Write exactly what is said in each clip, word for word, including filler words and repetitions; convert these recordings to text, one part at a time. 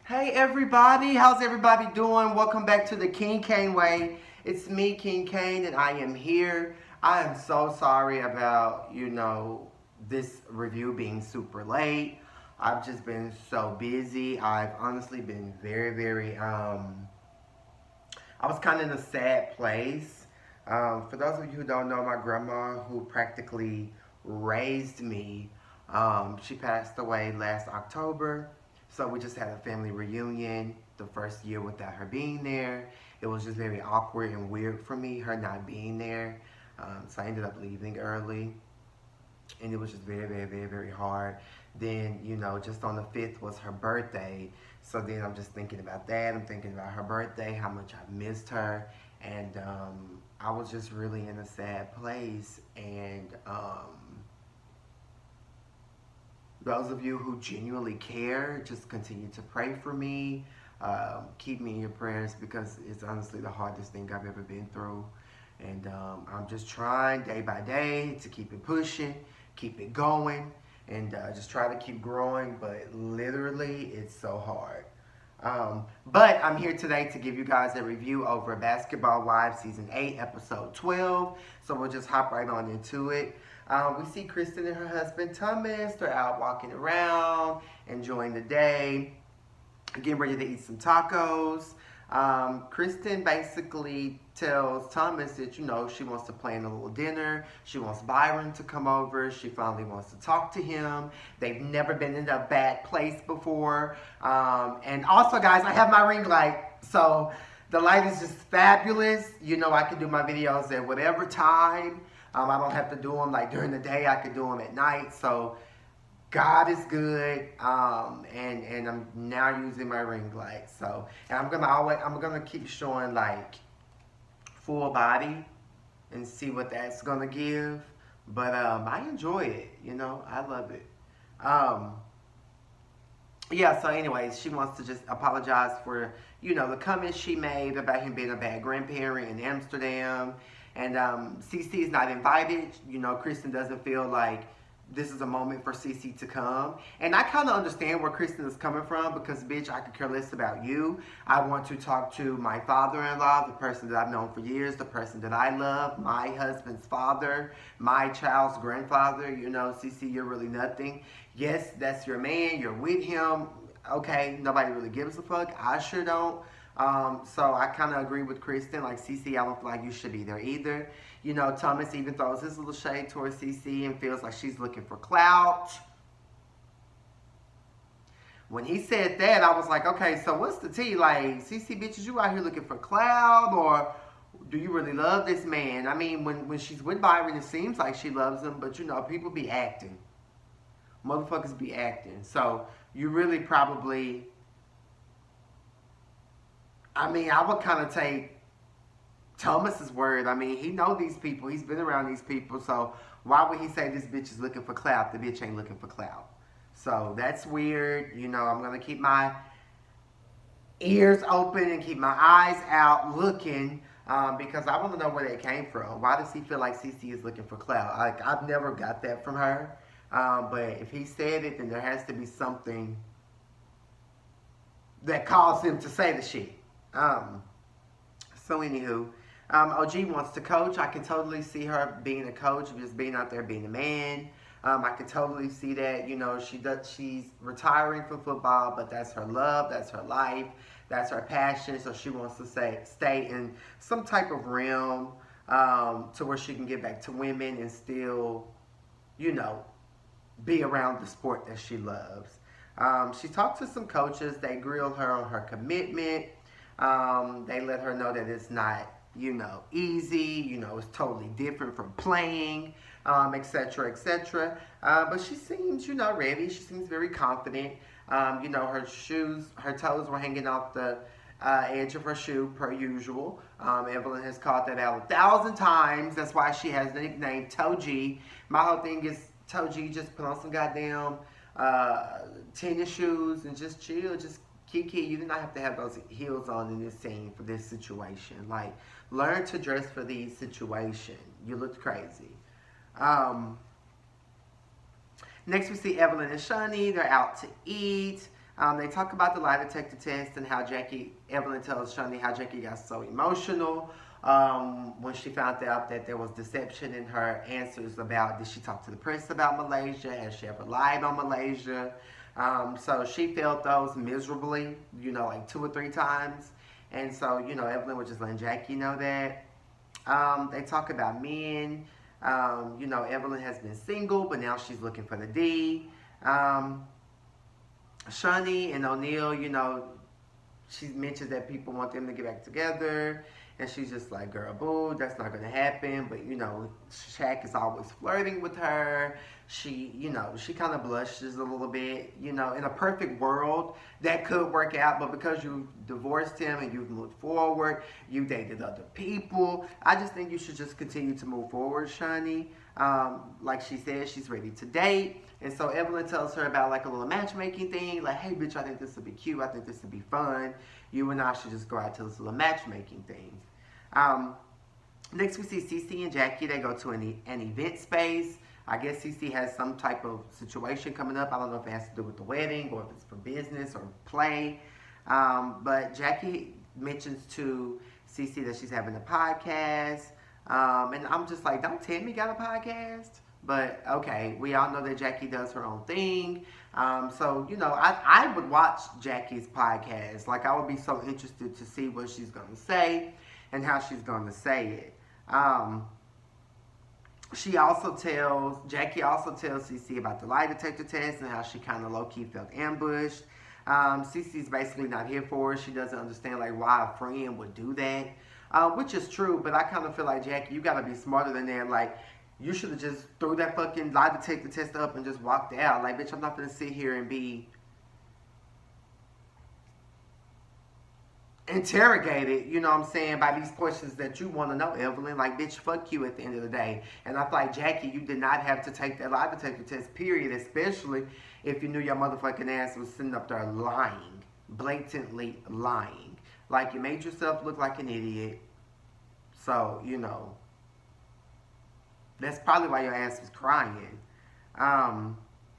Hey everybody, how's everybody doing? Welcome back to the King Kane Way. It's me, King Kane, and I am here. I am so sorry about, you know, this review being super late. I've just been so busy. I've honestly been very, very, um, I was kind of in a sad place. Um, for those of you who don't know, my grandma, who practically raised me, um, she passed away last October. So we just had a family reunion the first year without her being there. It was just very awkward and weird for me, her not being there. Um, so I ended up leaving early. And it was just very, very, very, very hard. Then, you know, just on the fifth was her birthday. So then I'm just thinking about that. I'm thinking about her birthday, how much I missed her. And um, I was just really in a sad place. And um, those of you who genuinely care, just continue to pray for me. Um, keep me in your prayers because it's honestly the hardest thing I've ever been through. And um, I'm just trying day by day to keep it pushing, keep it going, and uh, just try to keep growing. But literally, it's so hard. Um, but I'm here today to give you guys a review over Basketball Wives Season eight, Episode twelve. So we'll just hop right on into it. Um, we see Kristen and her husband Thomas. They're out walking around, enjoying the day, getting ready to eat some tacos. Um, Kristen basically tells Thomas that, you know, she wants to plan a little dinner. She wants Byron to come over. She finally wants to talk to him. They've never been in a bad place before. Um, and also, guys, I have my ring light. So the light is just fabulous. You know, I can do my videos at whatever time. Um, I don't have to do them like during the day. I can do them at night. So God is good, um, and and I'm now using my ring light. So, and I'm gonna always I'm gonna keep showing like full body and see what that's gonna give. But um, I enjoy it. You know, I love it. Um, yeah. So, anyways, she wants to just apologize for, you know, the comments she made about him being a bad grandparent in Amsterdam, and um, Cece is not invited. You know, Kristen doesn't feel like this is a moment for Cece to come. And I kind of understand where Kristen is coming from because, bitch, I could care less about you. I want to talk to my father-in-law, the person that I've known for years, the person that I love, my husband's father, my child's grandfather. You know, Cece, you're really nothing. Yes, that's your man. You're with him. Okay, nobody really gives a fuck. I sure don't. Um, so I kind of agree with Kristen. Like, Cece, I don't feel like you should be there either. You know, Thomas even throws his little shade towards Cece and feels like she's looking for clout. When he said that, I was like, okay, so what's the tea? Like, Cece, bitch, is you out here looking for clout, or do you really love this man? I mean, when, when she's with Byron, it seems like she loves him, but, you know, people be acting. Motherfuckers be acting. So you really probably... I mean, I would kind of take Thomas's word. I mean, he know these people. He's been around these people. So why would he say this bitch is looking for clout? The bitch ain't looking for clout. So that's weird. You know, I'm going to keep my ears open and keep my eyes out looking um, because I want to know where they came from. Why does he feel like Cece is looking for clout? Like, I've never got that from her. Um, but if he said it, then there has to be something that caused him to say the shit. Um, so anywho, um, O G wants to coach. I can totally see her being a coach, just being out there being a man. Um, I can totally see that. You know, she does. She's retiring from football, but that's her love, that's her life, that's her passion. So she wants to say, stay in some type of realm um, to where she can get back to women and still, you know, be around the sport that she loves. Um, she talked to some coaches. They grilled her on her commitment. Um, they let her know that it's not, you know, easy, you know, it's totally different from playing, um, et cetera, et cetera. Uh, but she seems, you know, ready. She seems very confident. Um, you know, her shoes, her toes were hanging off the uh, edge of her shoe per usual. Um, Evelyn has called that out a thousand times. That's why she has the nickname Toji. My whole thing is, Toji, just put on some goddamn uh, tennis shoes and just chill, just Kiki, you do not have to have those heels on in this scene for this situation. Like, learn to dress for these situations. You look crazy. Um, next, we see Evelyn and Shani. They're out to eat. Um, they talk about the lie detector test and how Jackie, Evelyn tells Shaunie how Jackie got so emotional um, when she found out that there was deception in her answers about, did she talk to the press about Malaysia? Has she ever lied on Malaysia? Um, so she felt those miserably, you know, like two or three times. And so, you know, Evelyn was just letting Jackie know that. Um, they talk about men. Um, you know, Evelyn has been single, but now she's looking for the D. Um, Shaunie and O'Neal, you know, she mentions that people want them to get back together. And she's just like, girl, boo, that's not going to happen. But, you know, Shaq is always flirting with her. She, you know, she kind of blushes a little bit. You know, in a perfect world, that could work out. But because you divorced him and you've moved forward, you dated other people, I just think you should just continue to move forward, Shaunie. Um, like she said, she's ready to date. And so Evelyn tells her about like a little matchmaking thing. Like, hey, bitch, I think this would be cute. I think this would be fun. You and I should just go out to this little matchmaking thing. Um, next we see Cece and Jackie. They go to an, an event space. I guess Cece has some type of situation coming up. I don't know if it has to do with the wedding or if it's for business or play. Um, but Jackie mentions to Cece that she's having a podcast. Um, and I'm just like, don't tell me got a podcast. But, okay, we all know that Jackie does her own thing. Um, so, you know, I, I would watch Jackie's podcast. Like, I would be so interested to see what she's going to say and how she's going to say it. Um, she also tells, Jackie also tells Cece about the lie detector test and how she kind of low-key felt ambushed. Um, Cece's basically not here for her. She doesn't understand, like, why a friend would do that. Uh, which is true, but I kind of feel like, Jackie, you got to be smarter than that. Like, you should have just threw that fucking lie detector test up and just walked out. Like, bitch, I'm not going to sit here and be interrogated, you know what I'm saying, by these questions that you want to know, Evelyn. Like, bitch, fuck you at the end of the day. And I feel like, Jackie, you did not have to take that lie detector test, period, especially if you knew your motherfucking ass was sitting up there lying, blatantly lying. Like, you made yourself look like an idiot. So, you know, that's probably why your ass was crying. Um,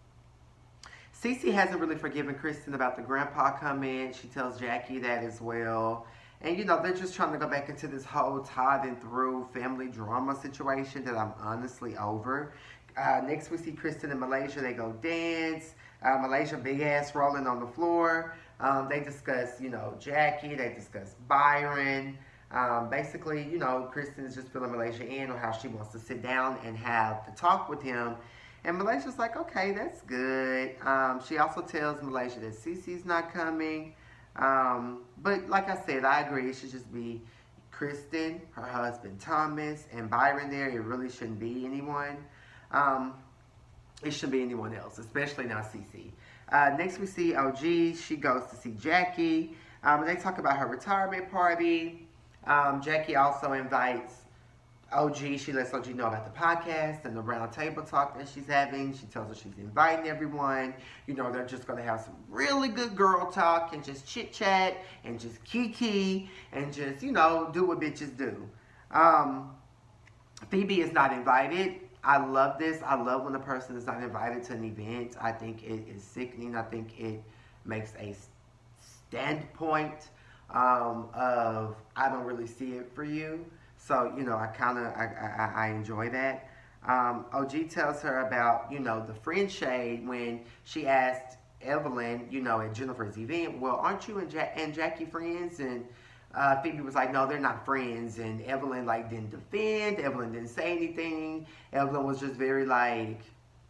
Cece hasn't really forgiven Kristen about the grandpa comment. She tells Jackie that as well. And, you know, they're just trying to go back into this whole Todd and through family drama situation that I'm honestly over. Uh, next we see Kristen in Malaysia. They go dance. Uh, Malaysia, big ass rolling on the floor. Um, they discuss, you know, Jackie. They discuss Byron. Um, basically, you know, Kristen is just filling Malaysia in on how she wants to sit down and have the talk with him. And Malaysia's like, okay, that's good. Um, she also tells Malaysia that Cece's not coming. Um, but like I said, I agree. It should just be Kristen, her husband Thomas, and Byron there. It really shouldn't be anyone. Um, it shouldn't be anyone else, especially not Cece. Uh, next we see O G. She goes to see Jackie. Um, and they talk about her retirement party. Um, Jackie also invites O G. She lets O G know about the podcast and the round table talk that she's having. She tells her she's inviting everyone. You know, they're just going to have some really good girl talk and just chit-chat and just kiki and just, you know, do what bitches do. Um, Phoebe is not invited. I love this. I love when a person is not invited to an event. I think it is sickening. I think it makes a standpoint um, of, I don't really see it for you. So, you know, I kind of, I, I, I enjoy that. Um, O G tells her about, you know, the friend shade when she asked Evelyn, you know, at Jennifer's event, well, aren't you and, ja and Jackie friends? And uh, Phoebe was like, no, they're not friends. And Evelyn, like, didn't defend. Evelyn didn't say anything. Evelyn was just very, like,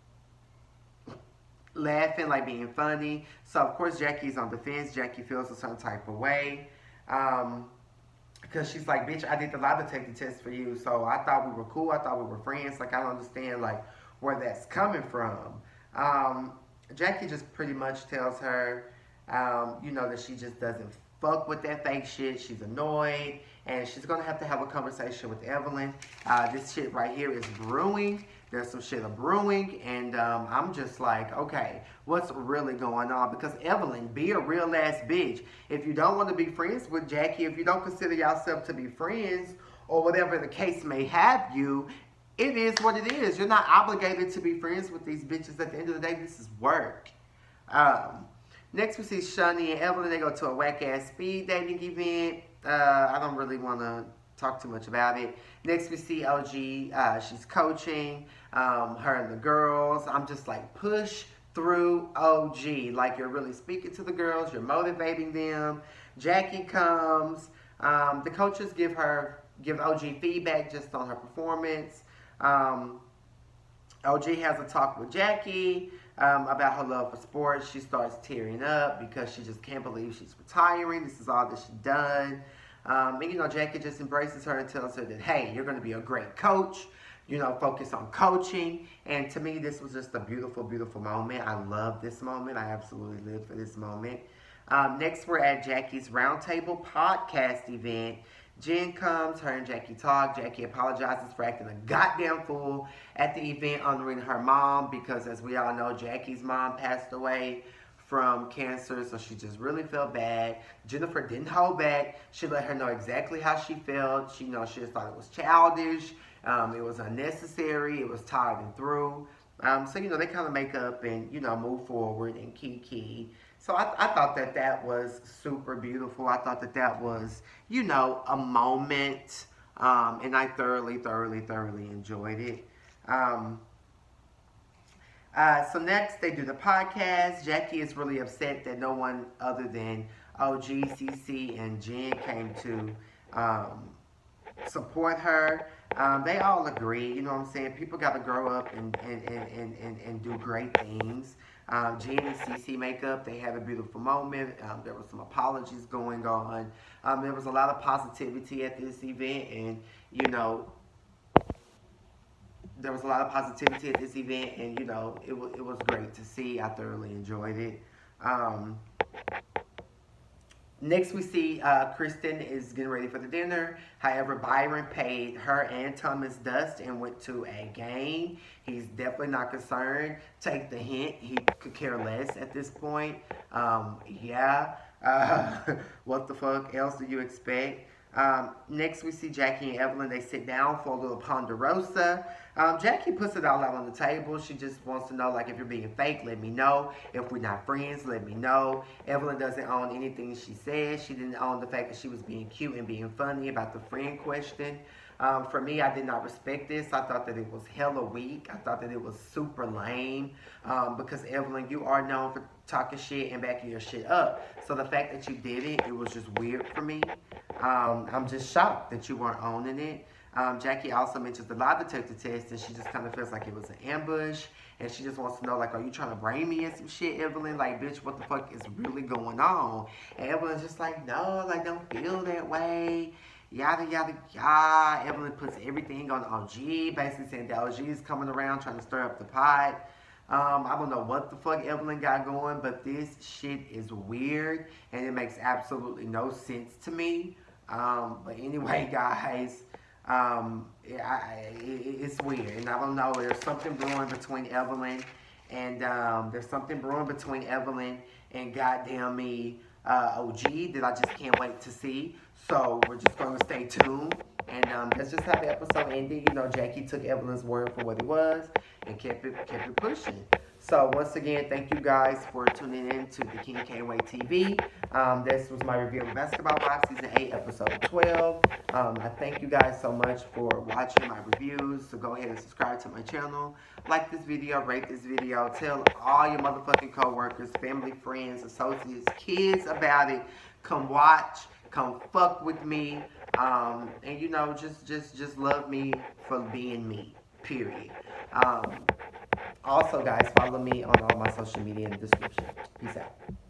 laughing, like being funny. So, of course, Jackie's on defense. Jackie feels a certain type of way. Um... Because she's like, bitch, I did the lie detector test for you, so I thought we were cool. I thought we were friends. Like, I don't understand, like, where that's coming from. Um, Jackie just pretty much tells her, um, you know, that she just doesn't fuck with that fake shit. She's annoyed, and she's going to have to have a conversation with Evelyn. Uh, this shit right here is brewing. There's some shit brewing, and um, I'm just like, okay, what's really going on? Because Evelyn, be a real ass bitch. If you don't want to be friends with Jackie, if you don't consider yourself to be friends, or whatever the case may have you, it is what it is. You're not obligated to be friends with these bitches. At the end of the day, this is work. Um, Next we see Shani and Evelyn. They go to a whack-ass speed dating event. Uh, I don't really want to talk too much about it. Next we see O G. Uh, she's coaching um, her and the girls. I'm just like, push through O G. Like, you're really speaking to the girls. You're motivating them. Jackie comes. Um, the coaches give her, give O G feedback just on her performance. Um, O G has a talk with Jackie um, about her love for sports. She starts tearing up because she just can't believe she's retiring. This is all that she's done. Um, and, you know, Jackie just embraces her and tells her that, hey, you're going to be a great coach. You know, focus on coaching. And to me, this was just a beautiful, beautiful moment. I love this moment. I absolutely live for this moment. Um, next, we're at Jackie's Roundtable podcast event. Jen comes, her and Jackie talk. Jackie apologizes for acting a goddamn fool at the event honoring her mom because, as we all know, Jackie's mom passed away from cancer, so she just really felt bad. Jennifer didn't hold back. She let her know exactly how she felt. She, you know, she just thought it was childish. Um, it was unnecessary. It was tired and through. Um, so, you know, they kind of make up and, you know, move forward and kiki. So I, I thought that that was super beautiful. I thought that that was, you know, a moment. Um, and I thoroughly, thoroughly, thoroughly enjoyed it. Um, uh, so next, they do the podcast. Jackie is really upset that no one other than O G, C C, and Jen came to um, support her. Um, they all agree, you know what I'm saying? People got to grow up and, and, and, and, and do great things. Um, Jen and Cece make up. They have a beautiful moment. Um, there were some apologies going on. Um, there was a lot of positivity at this event. And, you know, there was a lot of positivity at this event. And, you know, it, w- it was great to see. I thoroughly enjoyed it. Um, Next, we see uh, Kristen is getting ready for the dinner. However, Byron paid her and Thomas dust and went to a game. He's definitely not concerned. Take the hint. He could care less at this point. Um, yeah. Uh, what the fuck else do you expect? Um, next, we see Jackie and Evelyn. They sit down for a little ponderosa. Um, Jackie puts it all out on the table. She just wants to know, like, if you're being fake, let me know. If we're not friends, let me know. Evelyn doesn't own anything she said. She didn't own the fact that she was being cute and being funny about the friend question. Um, for me, I did not respect this. I thought that it was hella weak. I thought that it was super lame. Um, because, Evelyn, you are known for talking shit and backing your shit up. So the fact that you did it, it was just weird for me. Um, I'm just shocked that you weren't owning it. Um, Jackie also mentions the lie detector test, and she just kind of feels like it was an ambush, and she just wants to know, like, are you trying to brain me in some shit, Evelyn? Like, bitch, what the fuck is really going on? And Evelyn's just like, no, like, don't feel that way, yada, yada, yada. Evelyn puts everything on O G, basically saying that O G is coming around trying to stir up the pot. Um, I don't know what the fuck Evelyn got going, but this shit is weird, and it makes absolutely no sense to me. Um, but anyway, guys, um, it, I, it, it's weird, and I don't know. There's something brewing between Evelyn, and um, there's something brewing between Evelyn and goddamn me, uh, O G that I just can't wait to see. So we're just going to stay tuned, and um, that's just how the episode ended. You know, Jackie took Evelyn's word for what it was and kept it kept it pushing. So once again, thank you guys for tuning in to the King Can't Wait T V. Um, this was my review of Basketball Wives Season eight, Episode twelve. Um, I thank you guys so much for watching my reviews. So go ahead and subscribe to my channel. Like this video, rate this video. Tell all your motherfucking coworkers, family, friends, associates, kids about it. Come watch. Come fuck with me. Um, and, you know, just, just, just love me for being me. Period. Um, Also, guys, follow me on all my social media in the description. Peace out.